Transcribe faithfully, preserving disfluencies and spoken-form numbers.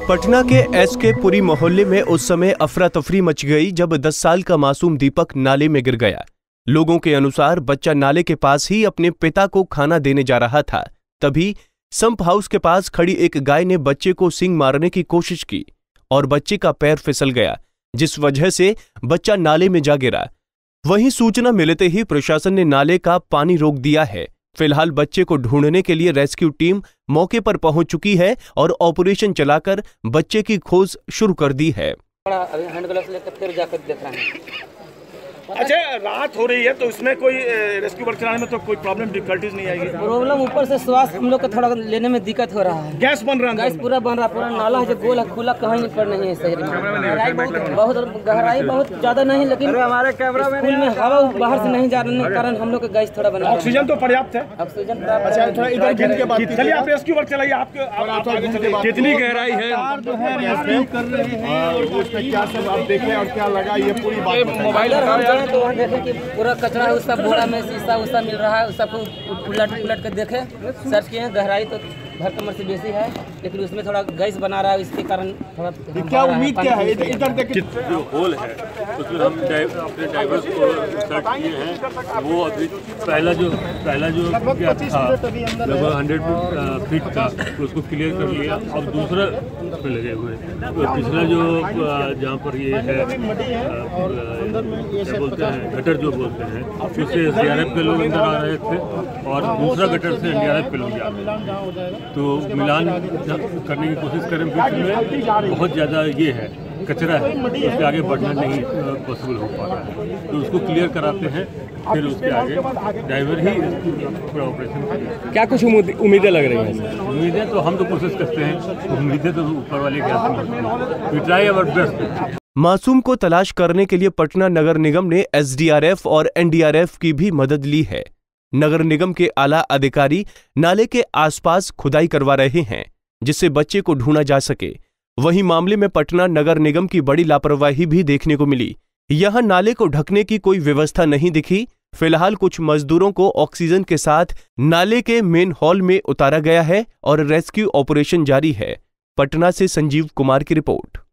पटना के एस के पुरी मोहल्ले में उस समय अफरा तफरी मच गई जब दस साल का मासूम दीपक नाले में गिर गया। लोगों के अनुसार बच्चा नाले के पास ही अपने पिता को खाना देने जा रहा था। तभी संप हाउस के पास खड़ी एक गाय ने बच्चे को सींग मारने की कोशिश की और बच्चे का पैर फिसल गया, जिस वजह से बच्चा नाले में जा गिरा। वहीं सूचना मिलते ही प्रशासन ने नाले का पानी रोक दिया है। फिलहाल बच्चे को ढूंढने के लिए रेस्क्यू टीम मौके पर पहुंच चुकी है और ऑपरेशन चलाकर बच्चे की खोज शुरू कर दी है। अभी हैंड ग्लव्स लेकर फिर जाकर देख रहे हैं। अच्छा, रात हो रही है तो इसमें कोई रेस्क्यू वर्क चलाने में तो कोई प्रॉब्लम डिफिकल्टीज नहीं आएगी? प्रॉब्लम ऊपर से स्वास्थ्य हम लोग को थोड़ा लेने में दिक्कत हो रहा है। गैस बन रहा है, गैस पूरा बन रहा है, पूरा नाला है जो गोल है, खुला कहीं नहीं पर नहीं है शहर में। गहराई बहुत बहुत गहराई बहुत ज्यादा नहीं, लेकिन हमारे कैमरा में स्कूल में हवा बाहर से नहीं जा रहे के कारण हम लोग का गैस थोड़ा बना। ऑक्सीजन तो पर्याप्त है, ऑक्सीजन। अच्छा, थोड़ा इधर गिन के बात चलिए, आप रेस्क्यू वर्क चलाइए। आपके कितनी गहराई है जो है रेस्क्यू कर रहे हैं और उसमें क्या सब आप देखें और क्या लगा, ये पूरी बात मोबाइल तो वहाँ देखें कि पूरा कचरा है, उसका बोरा में शीशा उसा मिल रहा है, उसको उलट उलट कर देखे, सर्च किए। गहराई तो भर कमर से बेसी है, लेकिन उसमें थोड़ा गैस बना रहा है, इसके कारण थोड़ा क्या उम्मीद क्या है? इधर देखिए जो होल है उसमें हम अपने ड्राइवर्स को सर्च किए हैं। वो अभी पहला जो पहला जो क्या था लगभग हंड्रेड फीट था तो उसको क्लियर कर लिया। अब दूसरा पे लगे हुए तो पिछला जो जहाँ पर ये है क्या बोलते हैं गटर जो बोलते हैं, उससे एस डी आर एफ के लोग अंदर आ रहे थे और दूसरा गटर से एन डी आर एफ के लोग जा रहे थे। तो मिलान करने की कोशिश करें, बीच में बहुत ज़्यादा ये है कचरा है, उसके आगे बढ़ना नहीं पॉसिबल हो पा रहा है, तो उसको क्लियर कराते हैं, फिर उसके आगे ड्राइवर ही पूरा ऑपरेशन। क्या कुछ उम्मीदें लग रही हैं? उम्मीदें तो हम तो कोशिश करते हैं, उम्मीदें तो ऊपर वाले के हाथ में। We try our best. मासूम को तलाश करने के लिए पटना नगर निगम ने एस डी आर एफ और एन डी आर एफ की भी मदद ली है। नगर निगम के आला अधिकारी नाले के आसपास खुदाई करवा रहे हैं, जिससे बच्चे को ढूंढा जा सके। वहीं मामले में पटना नगर निगम की बड़ी लापरवाही भी देखने को मिली। यहां नाले को ढकने की कोई व्यवस्था नहीं दिखी। फिलहाल कुछ मजदूरों को ऑक्सीजन के साथ नाले के मेन हॉल में उतारा गया है और रेस्क्यू ऑपरेशन जारी है। पटना से संजीव कुमार की रिपोर्ट।